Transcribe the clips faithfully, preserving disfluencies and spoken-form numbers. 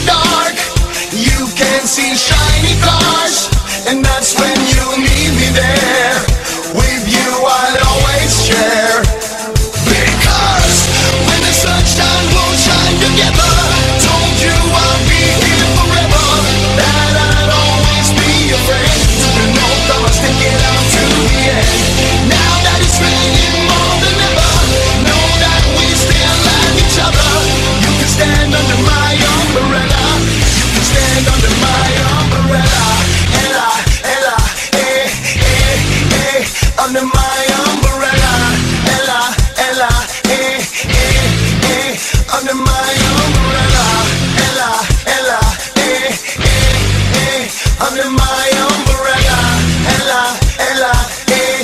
dark, you can see shiny cars, and that's when you need me there. With you I'll always share. Because when the sunshine won't shine together, told you I'll be here forever, that I'll always be your friend. You know I'ma stick it out to the end. Now that it's raining more than ever, know that we still love each other. You can stand under my umbrella, you can stand under my umbrella. Ella, Ella, eh, eh, eh, under my umbrella. Ella, Ella, eh, eh, eh, under my umbrella. Ella, Ella, eh, eh, eh, under my umbrella. Ella, Ella, eh,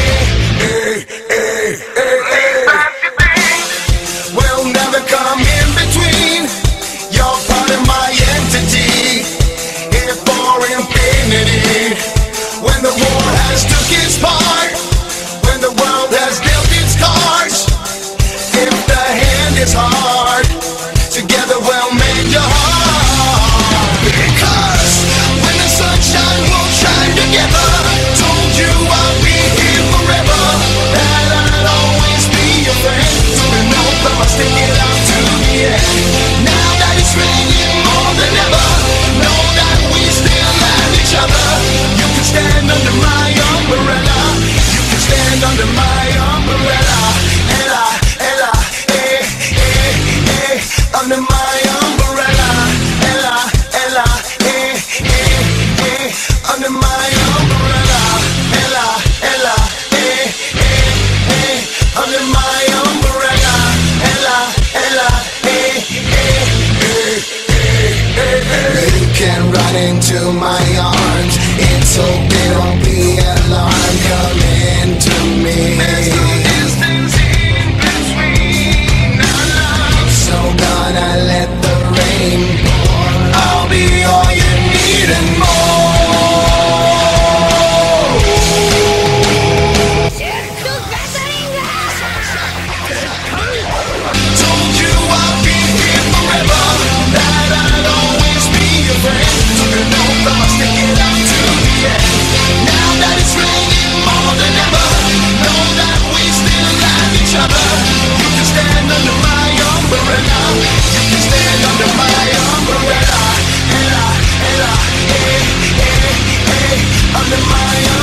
eh, eh, eh, eh, eh. We'll never come in between. You're part of my entity, here for infinity. When the war has took its part, when the world has dealt its cards, if the hand is hard, together we'll make your heart. Because when the sunshine won't shine together, told you I'll be here forever, that I'll always be your friend. So you know I'ma stick it out to the end. Now that it's raining more than ever, know that we still love each other. You can stand under my umbrella, you can stand under my umbrella. Ella, Ella, eh, eh, eh, under my umbrella. Ella, Ella, eh, eh, eh, under my umbrella. Ella, Ella, eh, eh, eh, under my umbrella. Ella, Ella, eh, eh, eh, eh, eh, eh. You can run into my arms, it's okay, don't be alarmed, come into me. There's no distance in between our love, so gonna let the rain pour. I'll be all you need and more. Told you I'll be here forever, that I'll always be your friend. So you know I'ma stick it out to the end. Now that it's raining more than ever, know that we still love each other. You can stand under my umbrella, you can stand under my umbrella. Ella, Ella, eh, eh, eh, under my umbrella.